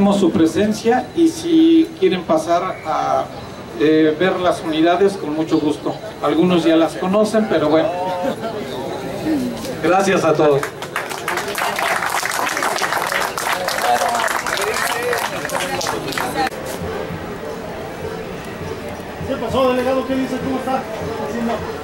su presencia y si quieren pasar a ver las unidades, con mucho gusto. Algunos ya las conocen, pero bueno. Gracias a todos. ¿Qué pasó, delegado? ¿Qué dice? ¿Cómo está? ¿Qué está haciendo?